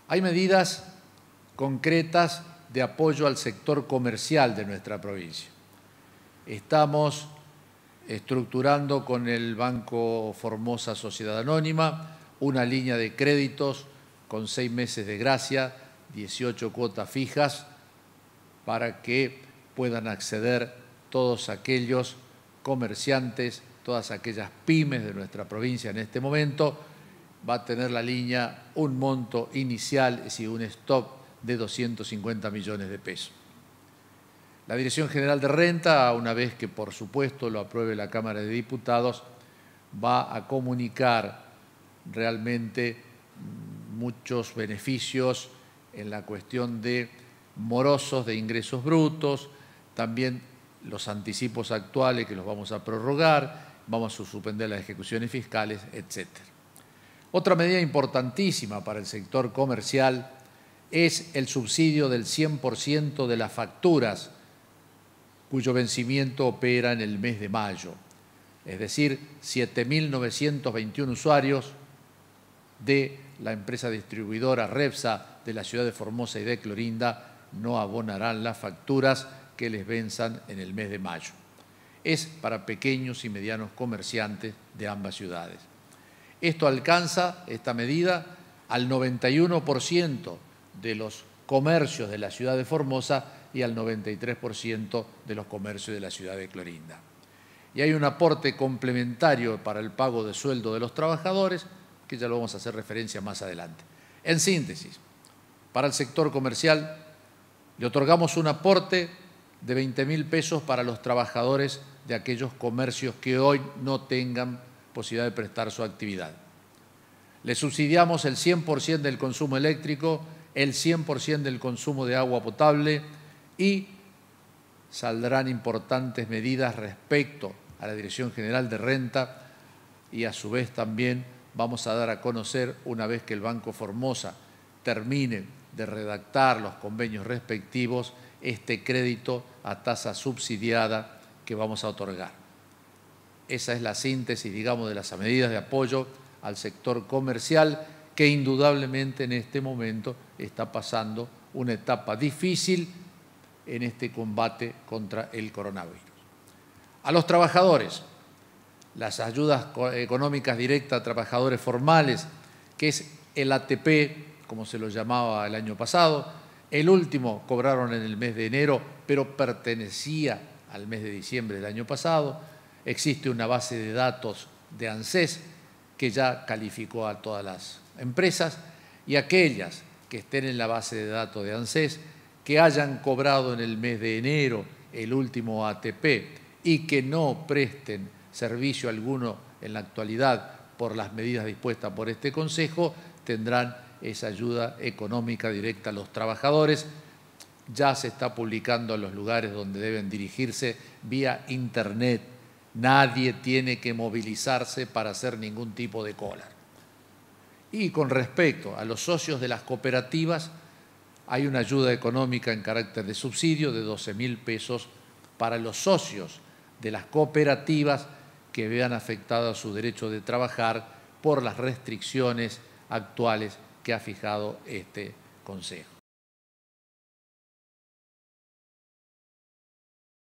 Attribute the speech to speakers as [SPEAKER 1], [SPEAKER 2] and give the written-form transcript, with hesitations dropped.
[SPEAKER 1] Hay medidas concretas de apoyo al sector comercial de nuestra provincia. Estamos estructurando con el Banco Formosa Sociedad Anónima una línea de créditos con 6 meses de gracia, 18 cuotas fijas, para que puedan acceder todos aquellos comerciantes, todas aquellas pymes de nuestra provincia en este momento. Va a tener la línea un monto inicial, es decir, un stop de 250 millones de pesos. La Dirección General de Renta, una vez que por supuesto lo apruebe la Cámara de Diputados, va a comunicar realmente muchos beneficios en la cuestión de morosos de ingresos brutos, también los anticipos actuales que los vamos a prorrogar, vamos a suspender las ejecuciones fiscales, etc. Otra medida importantísima para el sector comercial es el subsidio del 100% de las facturas cuyo vencimiento opera en el mes de mayo. Es decir, 7.921 usuarios de la empresa distribuidora Repsa de la ciudad de Formosa y de Clorinda no abonarán las facturas que les venzan en el mes de mayo. Es para pequeños y medianos comerciantes de ambas ciudades. Esto alcanza, esta medida, al 91% de los comercios de la ciudad de Formosa y al 93% de los comercios de la ciudad de Clorinda. Y hay un aporte complementario para el pago de sueldo de los trabajadores, que ya lo vamos a hacer referencia más adelante. En síntesis, para el sector comercial le otorgamos un aporte de 20.000 pesos para los trabajadores de aquellos comercios que hoy no tengan posibilidad de prestar su actividad. Le subsidiamos el 100% del consumo eléctrico, el 100% del consumo de agua potable y saldrán importantes medidas respecto a la Dirección General de Renta y a su vez también vamos a dar a conocer, una vez que el Banco Formosa termine de redactar los convenios respectivos, este crédito a tasa subsidiada que vamos a otorgar. Esa es la síntesis, digamos, de las medidas de apoyo al sector comercial que indudablemente en este momento está pasando una etapa difícil en este combate contra el coronavirus. A los trabajadores, las ayudas económicas directas a trabajadores formales, que es el ATP, como se lo llamaba el año pasado. El último cobraron en el mes de enero, pero pertenecía al mes de diciembre del año pasado. Existe una base de datos de ANSES que ya calificó a todas las empresas y aquellas que estén en la base de datos de ANSES, que hayan cobrado en el mes de enero el último ATP y que no presten servicio alguno en la actualidad por las medidas dispuestas por este Consejo, tendrán esa ayuda económica directa a los trabajadores. Ya se está publicando en los lugares donde deben dirigirse vía Internet. Nadie tiene que movilizarse para hacer ningún tipo de cola. Y con respecto a los socios de las cooperativas, hay una ayuda económica en carácter de subsidio de 12.000 pesos para los socios de las cooperativas que vean afectado su derecho de trabajar por las restricciones actuales que ha fijado este Consejo.